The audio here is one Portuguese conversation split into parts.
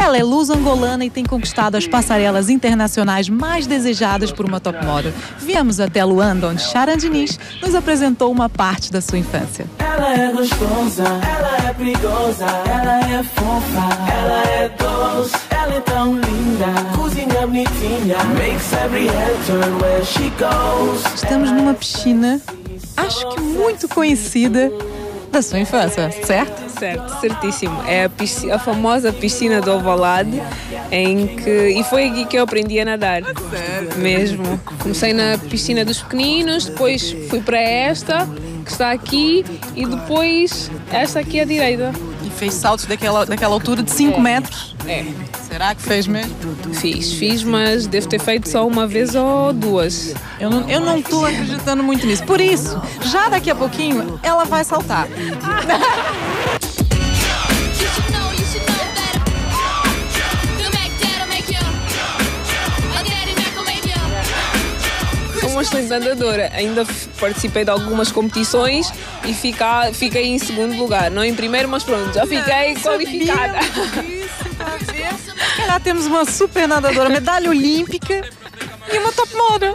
Ela é luso-angolana e tem conquistado as passarelas internacionais mais desejadas por uma top model. Viemos até Luanda, onde Sharon Diniz nos apresentou uma parte da sua infância. Ela é gostosa, ela é perigosa, ela é fofa, ela é doce, ela é tão linda, cozinha bonitinha, makes every head turn where she goes. Estamos numa piscina, acho que muito conhecida da sua infância, certo? Certo, certíssimo. É a famosa piscina do Alvalade, e foi aqui que eu aprendi a nadar. Sério? Mesmo. Comecei na piscina dos pequeninos, depois fui para esta, que está aqui, e depois esta aqui à direita. E fez saltos daquela altura de 5 metros? É. Será que fez mesmo? Fiz, mas devo ter feito só uma vez ou duas. Eu não estou acreditando muito nisso. Por isso, já daqui a pouquinho, ela vai saltar. Sou uma excelente nadadora. Ainda participei de algumas competições e fiquei em segundo lugar. Não em primeiro, mas pronto, já fiquei qualificada. Se calhar temos uma super nadadora, medalha olímpica e uma top model.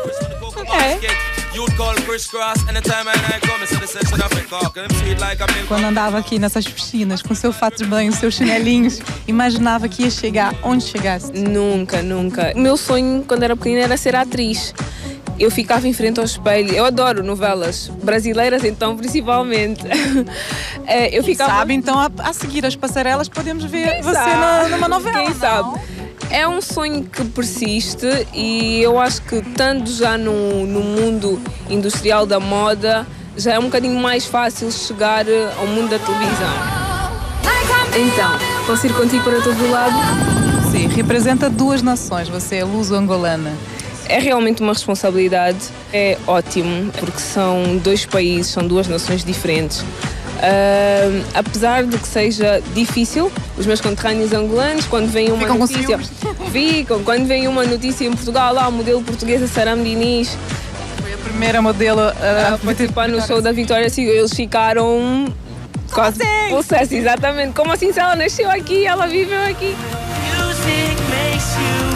Quando andava aqui nessas piscinas, com seu fato de banho, seus chinelinhos, imaginava que ia chegar onde chegasse? Nunca. O meu sonho, quando era pequenina, era ser atriz. Eu ficava em frente ao espelho. Eu adoro novelas brasileiras, então, principalmente. Eu ficava... Sabe, então, a seguir as passarelas, podemos ver numa novela. Quem sabe? É um sonho que persiste e eu acho que, estando já no mundo industrial da moda, já é um bocadinho mais fácil chegar ao mundo da televisão. Então, posso ir contigo para todo lado? Sim, representa 2 nações, você é luso-angolana. É realmente uma responsabilidade, é ótimo, porque são 2 países, são 2 nações diferentes. Apesar de que seja difícil, os meus conterrâneos angolanos, quando vem uma notícia, quando vem uma notícia em Portugal, a modelo portuguesa Sharon Diniz foi a primeira modelo a participar no show da Vitória, eles ficaram quase possessos, exatamente. Como assim, se ela nasceu aqui, ela viveu aqui? Music makes you